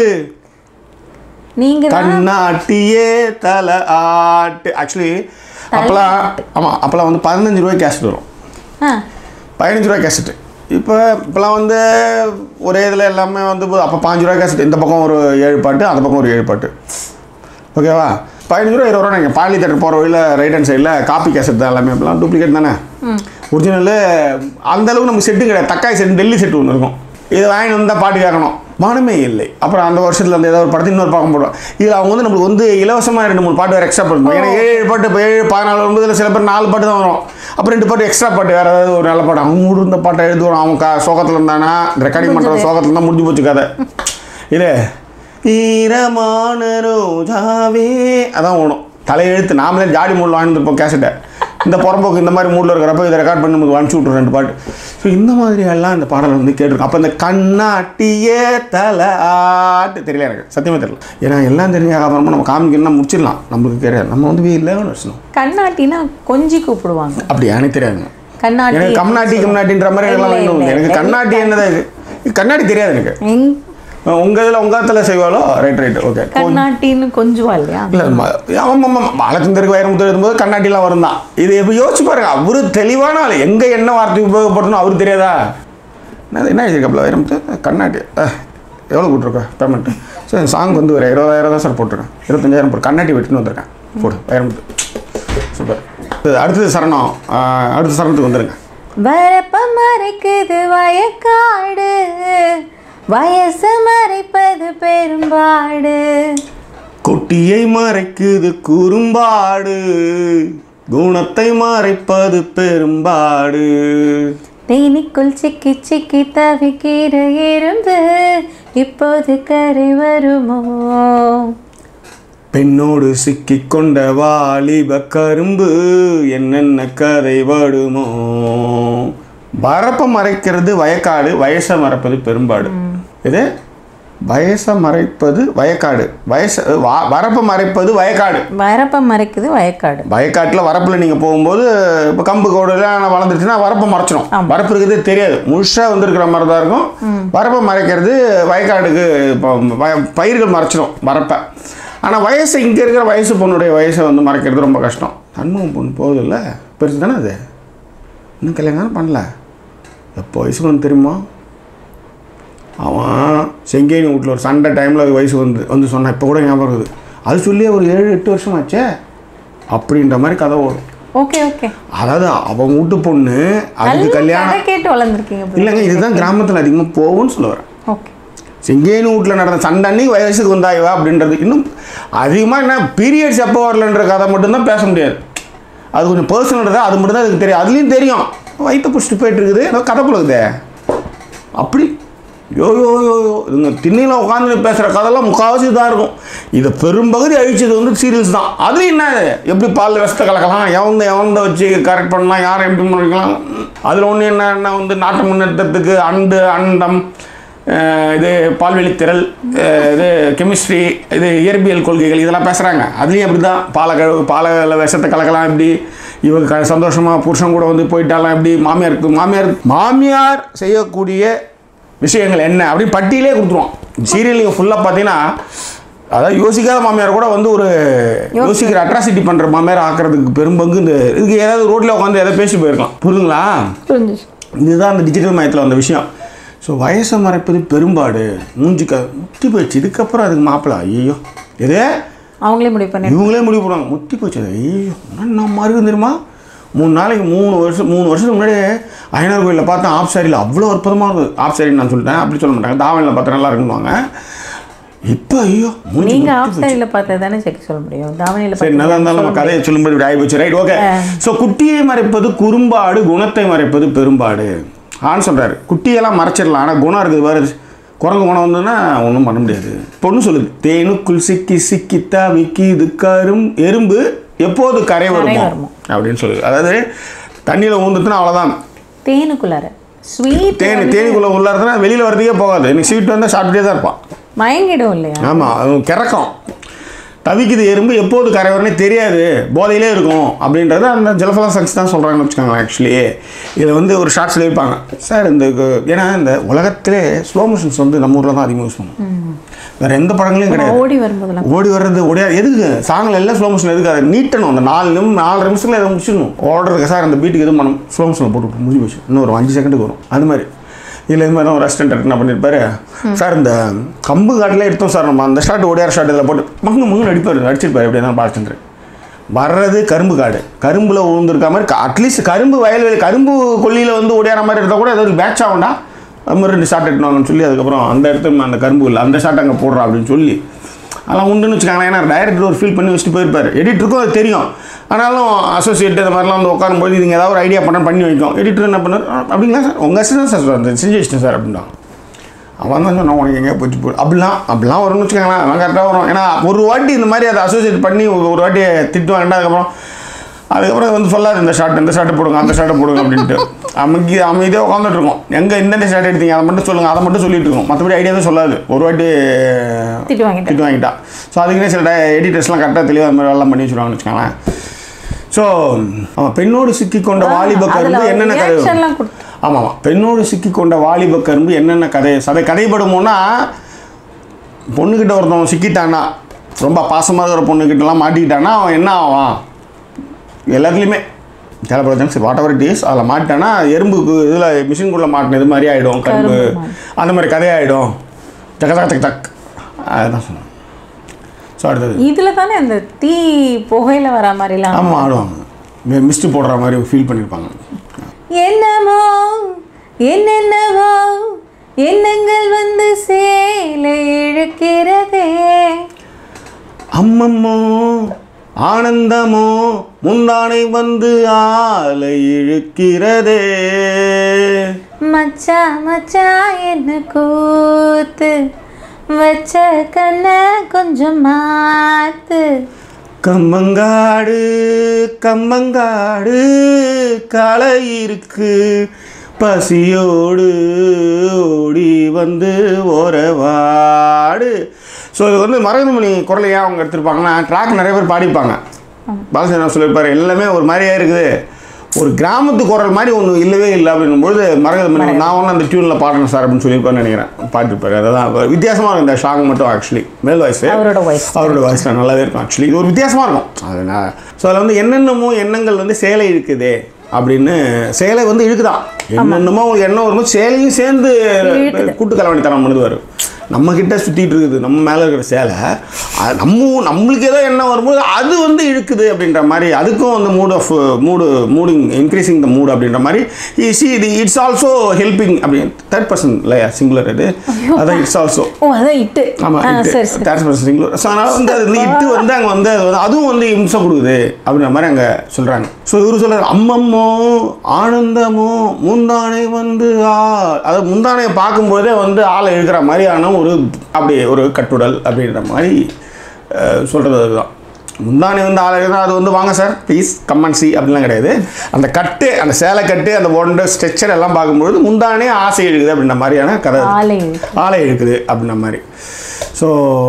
நீங்கள் கண்ணாட்டியே தலை ஆட்டு ஆக்சுவலி அப்போலாம் ஆமாம் அப்போலாம் வந்து பதினஞ்சு ரூபாய் கேசட் வரும் பதினஞ்சு ரூபாய் கேசட்டு இப்போ இப்போலாம் வந்து ஒரே இதில் எல்லாமே வந்து அப்போ பாஞ்சு ரூபாய் கேசட் இந்த பக்கம் ஒரு ஏழு பாட்டு அந்த பக்கம் ஒரு ஏழு பாட்டு ஓகேவா பதினஞ்சு ரூபா இருபது ரூபா நீங்கள் பாலி தேட்டர் போகிற வழியில் ரைட் ஹேண்ட் சைடில் காப்பி கேசட் தான் எல்லாமே இப்போலாம் டூப்ளிகேட் தானே ஒரிஜினல் அந்தளவுக்கு நம்ம செட்டு கிடையாது தக்காய் செட்டு டெல்லி செட்டு ஒன்று இருக்கும் இதை வாங்கி வந்தால் பாட்டு கேட்கணும் வானமே இல்லை அப்புறம் அந்த வருஷத்தில் அந்த ஏதாவது ஒரு படத்தை இன்னொரு பக்கம் போடுவோம் இதில் அவங்க வந்து நம்மளுக்கு வந்து இலவசமாக ரெண்டு மூணு பாட்டு வேறு எக்ஸ்ட்ரா பண்ணுவோம் ஏன்னா ஏழு பாட்டு இப்போ ஏழு பதினாலு ஒன்பதில் சில பேர் நாலு பாட்டு தான் வரும் அப்புறம் ரெண்டு பாட்டு எக்ஸ்ட்ரா பாட்டு வேறு ஏதாவது ஒரு நல்ல பாட்டு அவங்க மூணு இருந்த பாட்டை எழுதுவோம் அவங்க கா சோகத்தில் இருந்தானா ரெக்கார்டிங் பண்ணுற சோகத்தில் தான் முடிஞ்சு போச்சு கதை இது ஈரமான ரோஜாவே அதான் ஓடும் தலையெழுத்து நாமளே ஜாடி மூடில் வாழ்ந்துருப்போம் கேசட்டை இந்த புறம்போக்கு இந்த மாதிரி மூடில் இருக்கிறப்ப இதை ரெக்கார்ட் பண்ணி நமக்கு அனுப்பிச்சி விட்ருவோம் ரெண்டு பாட்டு ஸோ இந்த மாதிரி எல்லாம் இந்த பாடல் வந்து கேட்டிருக்கோம் அப்போ இந்த கண்ணாட்டியே தலை ஆட்டு தெரியல எனக்கு சத்தியமாக தெரியல ஏன்னா எல்லாம் தெரிஞ்ச அப்புறமா நம்ம காமிக்கணும்னா முடிச்சிடலாம் நம்மளுக்கு தெரியாது நம்ம வந்து வீட்டில் வச்சுக்கணும் கண்ணாட்டினா கொஞ்சி கூப்பிடுவாங்க அப்படி எனக்கு தெரியாதுங்க கண்ணாட்டி எனக்கு கம்நாட்டி கம்நாட்டின்ற மாதிரி எல்லாம் இன்னும் எனக்கு கண்ணாட்டி என்னதான் இது கண்ணாடி தெரியாது எனக்கு உங்கள் இதில் உங்கள் இடத்துல செய்வாளோ ரைட் ரைட் ஓகே கண்ணாட்டின்னு கொஞ்சம் இல்லையா இல்லை ஆமாம் ஆமாம் பாலச்சந்தருக்கு வைரமுத்து எழுதும்போது கண்ணாட்டிலாம் வரும் தான் இது இப்போ யோசிச்சு பாருங்க அவரு தெளிவான ஆள் எங்கே என்ன வார்த்தை உபயோகப்படுத்தணும் அவருக்கு தெரியாதா என்ன என்ன எழுதியிருக்காப்புல வைரமுத்து கண்ணாட்டி எவ்வளோ போட்டிருக்கேன் பேமெண்ட்டு சார் சாங் வந்து ஒரு இருபதாயிரம் தான் சார் போட்டிருக்கேன் இருபத்தஞ்சாயிரம் போட்டு கண்ணாட்டி வெட்டுன்னு வந்திருக்கேன் போடு வைரமுத்து சூப்பர் அடுத்தது சரணம் அடுத்த சரணத்துக்கு வந்துருங்க வரப்ப மறைக்குது வயக்காடு வயசு மறைப்பது பெரும்பாடு கொட்டியை மறைக்குது குறும்பாடு குணத்தை மறைப்பது பெரும்பாடு தேனிக்குள் சிக்கி சிக்கி தவிக்கிற எறும்பு இப்போது கரை வருமோ பெண்ணோடு சிக்கி கொண்ட வாலிப கரும்பு என்னென்ன கதை வருமோ வரப்பை மறைக்கிறது வயக்காடு வயசை மறைப்பது பெரும்பாடு இது வயசை மறைப்பது வயக்காடு வயசு வரப்பை மறைப்பது வயக்காடு வரப்பை மறைக்குது வயக்காடு வயக்காட்டில் வரப்பில் நீங்கள் போகும்போது இப்போ கம்பு கோடுலாம் வளர்ந்துருச்சுன்னா வரப்பை மறைச்சிடும் வரப்பு இருக்கிறதே தெரியாது முழுசாக வந்துருக்கிற மாதிரி தான் இருக்கும் வரப்பை மறைக்கிறது வயக்காடுக்கு இப்போ பயிர்கள் மறைச்சிடும் வரப்பை ஆனால் வயசு இங்கே இருக்கிற வயசு பொண்ணுடைய வயசை வந்து மறைக்கிறது ரொம்ப கஷ்டம் சண்முகம் பொண்ணு போகுது இல்லை பெருசு தானே அது இன்னும் கல்யாணம் பண்ணல எப்போ வயசுக்கு வந்து தெரியுமா அவன் செங்கேனி வீட்டில் ஒரு சண்டை டைமில் அது வயசு வந்து வந்து சொன்னான். இப்போ கூட ஞாபகம் இருக்குது. அது சொல்லி ஒரு ஏழு எட்டு வருஷம் ஆச்சே அப்படின்ற மாதிரி கதை ஓடும். Okay okay. அதாவது அவங்க வீட்டு பொண்ணு அதுக்கு கல்யாணம் கேட்டு வளர்ந்துருக்கீங்க. இல்லைங்க, இதுதான் கிராமத்தில் அதிகமாக போகும்னு சொல்ல வரேன். ஓகே. செங்கேனி வீட்டில் நடந்த சண்டை அன்னைக்கு வயசுக்கு வந்தாய்வா அப்படின்றது இன்னும் அதிகமாக என்ன பீரியட்ஸ் எப்போ வரலன்ற கதை மட்டும்தான் பேச முடியாது. அது கொஞ்சம் பர்சனல்ன்றதா அது மட்டும் தான் அதுக்கு தெரியும். அதுலேயும் தெரியும் வயிற்ற பிடிச்சிட்டு போயிட்டு இருக்குது கதை போலக்குதே அப்படி யோ யோ யோ யோ இதுங்க திண்ணியில் உட்காந்து பேசுகிற கதைலாம் முக்கால்வாசி இதாக இருக்கும். இதை பெரும்பகுதி அழிச்சது வந்து சீரியல்ஸ் தான். அதுலேயும் என்ன எப்படி பால் விஷத்தை கலக்கலாம், எவந்த எவந்த வச்சு கரெக்ட் பண்ணலாம், யாரை எப்படி பண்ணிக்கலாம். அதில் ஒன்று என்னென்னா வந்து நாட்டை முன்னேற்றத்துக்கு அண்டு அண்டம் இது பால்வெளி திரள் இது கெமிஸ்ட்ரி இது இயற்பியல் கொள்கைகள் இதெல்லாம் பேசுகிறாங்க. அதுலேயும் அப்படி தான் பாலை கழுவு பாலை விஷத்தை கலக்கலாம் எப்படி, இவங்க க சந்தோஷமாக புருஷன் கூட வந்து போயிட்டாலாம் எப்படி, மாமியாருக்கு மாமியார் மாமியார் செய்யக்கூடிய விஷயங்கள் என்ன அப்படின்னு பட்டியலே கொடுத்துருவோம். சீரியல் நீங்கள் ஃபுல்லாக பார்த்தீங்கன்னா அதாவது யோசிக்காத மாமியார் கூட வந்து ஒரு யோசிக்கிற அட்ராசிட்டி பண்ணுற மாமியார் ஆக்கிறதுக்கு பெரும்பங்கு இந்த இதுக்கு ஏதாவது ரோட்டில் உட்காந்து எதாவது பேசி போயிருக்கலாம். புரியுதுங்களா? இதுதான் அந்த டிஜிட்டல் மயத்தில் வந்த விஷயம். ஸோ வயசை மறைப்பது பெரும்பாடு மூஞ்சிக்க முத்தி போயிடுச்சு. இதுக்கப்புறம் அதுக்கு மாப்பிள்ளை ஐயோ எது அவங்களே முடிவு பண்ணி இவங்களே முடிவு பண்ணுவாங்க. முத்தி போச்சு ஐயோ நான் மாதிரி தெரியுமா மூணு நாளைக்கு மூணு வருஷம் மூணு வருஷத்துக்கு முன்னாடி ஐயனார் கோயிலில் பார்த்தேன் ஆப் சாரியில் அவ்வளோ அற்புதமாக இருக்குது. ஆப் சாரின்னு நான் சொல்லிட்டேன், அப்படி சொல்ல மாட்டாங்க. தாவணியில் பார்த்தா நல்லா இருக்குன்னுவாங்க. இப்போ ஐயோ நீங்கள் ஆப் சாரியில் பார்த்தா தானே செக் சொல்ல முடியும். தாவணியில் சரி நல்லா இருந்தாலும் நம்ம கதையை சொல்லும்போது இப்படி ஆகி போச்சு. Right okay. ஸோ குட்டியை மறைப்பது குறும்பாடு, குணத்தை மறைப்பது பெரும்பாடு. ஆன்னு சொல்கிறாரு குட்டியெல்லாம் மறைச்சிடலாம், ஆனால் குணம் இருக்குது பாரு. குரங்கு குணம் வந்ததுன்னா ஒன்றும் பண்ண முடியாது. பொண்ணு சொல்லுது தேனுக்குள் சிக்கி சிக்கித்தா விக்கி இதுக்காரும் எறும்பு எப்போது கரை வருமோ அப்படின்னு சொல்லுது. அதாவது தண்ணியில் ஊந்துட்டுனா அவ்வளோதான். தேனுக்குள்ளார ஸ்வீட் தேனி தேனிக்குள்ளே உள்ளாருதுன்னா வெளியில் வரதுக்கே போகாது. எனக்கு ஸ்வீட் வந்தால் சாப்பிட்டே தான் இருப்பான். மயங்கிடும் இல்லையா? ஆமாம் அது கிறக்கம். தவிக்குது எறும்பு எப்போது கரை வரனே தெரியாது, போதையிலே இருக்கும் அப்படின்றது அந்த ஜலஃபலா சயின்ஸ் தான் சொல்கிறாங்கன்னு வச்சுக்கோங்களேன். ஆக்சுவலி இதில் வந்து ஒரு ஷார்ட் சொல்லியிருப்பாங்க சார் இந்த ஏன்னா இந்த உலகத்திலே ஸ்லோ மோஷன்ஸ் வந்து நம்ம ஊரில் தான் அதிகமாக யூஸ் பண்ணுவோம். வேறு எந்த படங்களையும் கிடையாது. ஓடி வரும்போது ஓடி வர்றது ஓடியாது எதுக்கு சாங்கில் எல்லாம் ஸ்லோ மோஷன் எதுக்கு அதை நீட்டணும். அந்த நாலு நிமிஷம் நாலு நிமிஷத்தில் எதை முடிச்சிடணும். ஓடுறதுக்கு சார் அந்த பீட்டுக்கு எதுவும் பண்ணணும் ஸ்லோ மோஷனில் போட்டு முடிஞ்சு போச்சு இன்னும் ஒரு அஞ்சு செகண்டுக்கு வரும். அது மாதிரி இதில் இது மாதிரி தான் ஒரு ரெஸ்டாரண்ட் என்ன பண்ணியிருப்பாரு சார் இந்த கம்பு காட்டில் எடுத்தோம் சார் நம்ம அந்த ஷாட் ஓடியார் ஷாட் இதில் போட்டு மங்கு மங்கு நடிப்பார் நடிச்சிருப்பார். எப்படி தான் பாலச்சந்திரன் வர்றது கரும்பு காடு கரும்பில் உழுந்துருக்க மாதிரி அட்லீஸ்ட் கரும்பு வயல்வெளி கரும்பு கொல்லியில் வந்து ஓடியார மாதிரி எடுத்தால் கூட ஏதாவது பேட்ச் ஆகும்டா அது மாதிரி ரெண்டு ஷாட் எடுக்கணும்னு சொல்லி அதுக்கப்புறம் அந்த இடத்துல அந்த கரும்பு இல்லை அந்த ஷாட் அங்கே போடுறா அப்படின்னு சொல்லி அதெல்லாம் உண்டுன்னு வச்சுக்காங்களேன். ஏன்னா டைரக்டர் ஒரு ஃபீல் பண்ணி வச்சுட்டு போயிருப்பார். எடிட்டருக்கும் அது தெரியும். ஆனாலும் அசோசியேட் இந்த மாதிரிலாம் வந்து உட்காரும்போது நீங்கள் ஏதாவது ஒரு ஐடியா பண்ண பண்ணி வைக்கும். எடிட்டர் என்ன பண்ணார் அப்படிங்களா சார் உங்கள் அசிஸ்டன்ட் சார் அந்த செஞ்சு வச்சிட்டேன் சார் அப்படின்னா அவன் தான் சொன்னான் உனக்கு எங்கேயா போச்சு போ அப்படிலாம் அப்படிலாம் வரும்னு வச்சுக்கோங்களேன். அவன் கரெக்டாக வரும். ஏன்னா ஒரு வாட்டி இந்த மாதிரி அதை அசோசியேட் பண்ணி ஒரு வாட்டி திட்டு வாங்கிட்டா அதுக்கப்புறம் அதுக்கப்புறம் வந்து சொல்லாது இந்த ஷாட் இந்த ஷாட்டை போடுங்க அந்த ஷாட்டை போடுங்க அப்படின்ட்டு அமைக்கி அமைதியாக உட்காந்துட்டு இருக்கோம். எங்கே இந்தந்த ஷாட் எடுத்தீங்க அதை மட்டும் சொல்லுங்கள் அதை மட்டும் சொல்லிட்டு இருக்கோம். மற்றபடி ஐடியாவே சொல்லாது. ஒரு வாட்டி திட்டு வாங்கிட்டு திட்டு வாங்கிட்டா. ஸோ அதுக்குன்னே சில எடிட்டர்ஸ்லாம் கரெக்டாக தெளிவாக அது மாதிரி எல்லாம் பண்ணி வச்சுருவாங்கன்னு வச்சுக்கோங்களேன். ஸோ அவன் பெண்ணோடு சிக்கி கொண்ட வாலிப கரும்பு என்னென்ன கதை ஆமாம் ஆமாம் பெண்ணோடு சிக்கி கொண்ட வாலிப கரும்பு என்னென்ன கதை சதை கதைப்படுமோன்னா பொண்ணுக்கிட்ட ஒருத்தவன் சிக்கிட்டான்னா ரொம்ப பாசமாக இருக்கிற பொண்ணுக்கிட்டலாம் மாட்டிக்கிட்டான்னா அவன் என்ன ஆவான் எல்லாத்துலேயுமே தேவைப்படுது வாட் எவர் இட் இஸ் அதில் மாட்டானா எறும்புக்கு இதில் மிஷின்குள்ளே மாட்டினது மாதிரி ஆகிடும் கரும்பு அந்த மாதிரி கதையாகிடும் தக்க தக்க தக் தக் அதுதான் சொன்னேன். ஸோ அடுத்தது இதில் தானே அந்த தீ புகையில் வர மாதிரிலாம் ஆமாம் ஆடுவாங்க மிஸ்ட்டு போடுற மாதிரி ஃபீல் பண்ணியிருப்பாங்க. என்னமோ என்னென்னவோ எண்ணங்கள் வந்து சேலை இழுக்கிறதே அம்மம்மோ ஆனந்தமோ முந்தானை வந்து ஆலை இழுக்கிறதே மச்சா மச்சா என்ன கூத்து வச்ச கண்ண கொஞ்சம் மாத்து கம்பங்காடு கம்பங்காடு களை இருக்கு பசியோடு ஓடி வந்து ஓரவாடு. ஸோ இது வந்து மரகதமணி குரலையா அவங்க எடுத்திருப்பாங்கன்னா ட்ராக் நிறைய பேர் பாடிப்பாங்க. பாலச்சந்திரன் சொல்லியிருப்பார் எல்லாமே ஒரு மாதிரியாக இருக்குது ஒரு கிராமத்து குரல் மாதிரி ஒன்று இல்லவே இல்லை அப்படின்னும்போது மரகதமணி நான் ஒன்று அந்த டியூனில் பாடுறேன் சார் அப்படின்னு சொல்லியிருப்பான்னு நினைக்கிறேன். பாட்டிருப்பாரு. அதான் வித்தியாசமாக இருக்கும் இந்த சாங் மட்டும். ஆக்சுவலி மேல் வாய்ஸ் அவரோட வாய்ஸ் அவரோட வாய்ஸ் நல்லாவே இருக்கும். ஆக்சுவலி இது ஒரு வித்தியாசமாக இருக்கும். அது நான் ஸோ அதில் வந்து என்னென்னமோ எண்ணங்கள் வந்து சேலை இருக்குதே அப்படின்னு சேலை வந்து இழுக்குதான். என்னென்னமோ உங்களுக்கு என்ன வரும்போது சேலையும் சேர்ந்து கூட்டு கலவணித்தனம் பண்ணுவார். நம்மக்கிட்ட சுற்றிட்டு இருக்குது, நம்ம மேலே இருக்கிற சேலை நம்ம நம்மளுக்கு ஏதோ என்ன வரும்போது அது வந்து இழுக்குது அப்படின்ற மாதிரி, அதுக்கும் வந்து mood off mood mooding increasing the mood அப்படின்ற மாதிரி சி இது இட்ஸ் ஆல்சோ ஹெல்பிங் அப்படின்னு தேர்ட் பர்சன் இல்லையா சிங்குலர் இது, அதான் இட்ஸ் ஆல்சோ ஆமாம் தேர்ட் பர்சன் சிங்குலர். ஸோ அதனால் வந்து அது வந்து இட்டு வந்து அங்கே வந்து அது வந்து அதுவும் வந்து இம்சம் கொடுக்குது அப்படின்ற மாதிரி அங்கே சொல்கிறாங்க. ஸோ இவர் சொல்கிறார் அம்மம்மோ ஆனந்தமோ முந்தானை வந்து ஆ அதாவது முந்தானையை பார்க்கும்போதே வந்து ஆளை இழுக்கிற மாதிரியான ஒரு அப்படி ஒரு கட்டுடல் அப்படின்ற மாதிரி சொல்கிறது. அதுதான் முந்தானி வந்து ஆளை இருந்தால் அது வந்து வாங்க சார் ப்ளீஸ் கம்மன் சி அப்படிலாம் கிடையாது. அந்த கட்டு அந்த சேலை கட்டு அந்த ஒன்று ஸ்ட்ரெச்சர் எல்லாம் பார்க்கும்பொழுது முந்தானே ஆசை இழுக்குது அப்படின்ற மாதிரியான கதை ஆலை இழுக்குது அப்படின்ற மாதிரி. ஸோ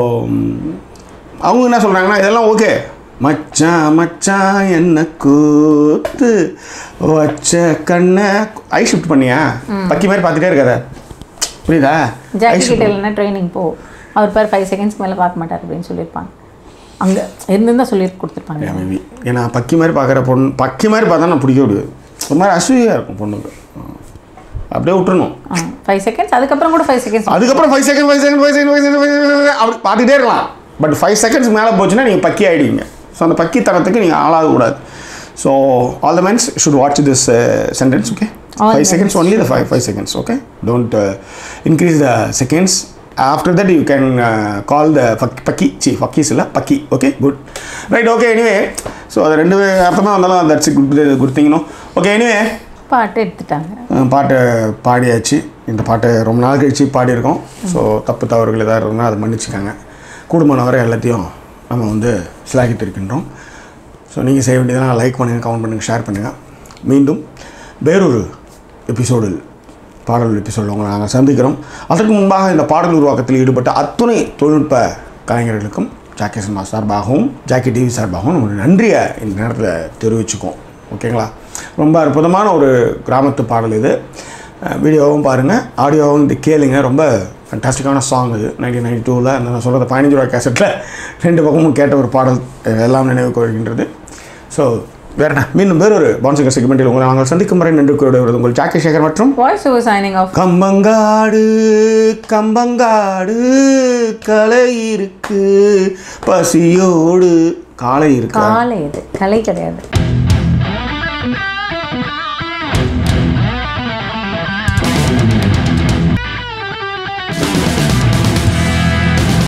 அவங்க என்ன சொல்கிறாங்கன்னா இதெல்லாம் ஓகே மச்சான் மச்சான் என்ன கூத்து வச்ச கண்ணை ஐ ஷிஃப்ட் பண்ணியா பக்கி மாதிரி பார்த்துட்டே இருக்காத புரியுதா. ஜாக்கி கிட்ட இல்லைன்னா ட்ரைனிங் போ அவர் பேர் ஃபைவ் செகண்ட்ஸ் மேலே பார்க்க மாட்டார் அப்படின்னு சொல்லியிருப்பாங்க. அங்கே இருந்துதான் சொல்லி கொடுத்துருப்பாங்க. மேபி ஏன்னா பக்கி மாதிரி பார்க்குற பொண்ணு பக்கி மாதிரி பார்த்தா நான் பிடிக்க விடுது ஒரு மாதிரி அசூயாக இருக்கும் பொண்ணுக்கு. அப்படியே விட்டுருணும் ஃபைவ் செகண்ட்ஸ் அதுக்கப்புறம் கூட ஃபைவ் செகண்ட்ஸ் அதுக்கப்புறம் five second five second five second five second அப்படி பார்த்துட்டே இருக்கலாம். பட் ஃபைவ் செகண்ட்ஸ் மேலே போச்சுன்னா நீங்கள் பக்கி ஆகிடுவீங்க. ஸோ அந்த பக்கி தரத்துக்கு நீங்கள் ஆளாகக்கூடாது. So all the mens should watch this sentence. Okay five seconds only, the five five seconds. Okay, don't uh, increase the seconds. After that you can uh, call the paki chi pakis illa paki. Okay, good, right. Okay, anyway, so adu rendu arthama vandala that's a good good thing, you know. Okay, anyway, பாட்டு எடுத்துட்டாங்க. பாட்டு பாடியாச்சு. இந்த பாட்டு ரொம்ப நாள் கழிச்சு பாடி இருக்கோம். So தப்பு தவறுகள் ஏதாவது இருந்தால் அதை மன்னிச்சுக்காங்க. கூடுமான வரை எல்லாத்தையும் நம்ம வந்து சிலாகிட்டு இருக்கின்றோம். ஸோ நீங்கள் செய்ய வேண்டியதெல்லாம் லைக் பண்ணுங்கள், கமெண்ட் பண்ணுங்கள், ஷேர் பண்ணுங்கள். மீண்டும் வேறொரு எபிசோடில் பாடல் எபிசோடில் உங்களை நாங்கள் சந்திக்கிறோம். அதற்கு முன்பாக இந்த பாடல் உருவாக்கத்தில் ஈடுபட்ட அத்துணை தொழில்நுட்ப கலைஞர்களுக்கும் ஜாக்கி சினிமா சார்பாகவும் ஜாக்கி டிவி சார்பாகவும் நம்ம நன்றியை இந்த நேரத்தில் தெரிவிச்சுக்கோம். ஓகேங்களா? ரொம்ப அற்புதமான ஒரு கிராமத்து பாடல் இது. வீடியோவும் பாருங்கள், ஆடியோவும் இது கேளுங்க. ரொம்ப ஃபண்டாஸ்டிக்கான சாங் இது. நைன்டீன் நைன்டி டூவில் அந்த நான் சொல்கிறது பதினஞ்சு ரூபா கேசட்டில் ரெண்டு பக்கமும் கேட்ட ஒரு பாடல் எல்லாம் நினைவுக்கு வருகின்றது. ஸோ வேற என்ன மீண்டும் வேறொரு பான்சிங்கர் செக்மெண்ட்டில் உங்களை நாங்கள் சந்திக்கும் வரை நன்றி கூறுவது உங்கள் ஜாக்கிசேகர் மற்றும் வாய்ஸ் ஓவர் சைனிங் ஆஃப். கம்பங்காடு கம்பங்காடு கலை இருக்கு பசியோடு காலை இருக்கு. காலை இது கலை கிடையாது.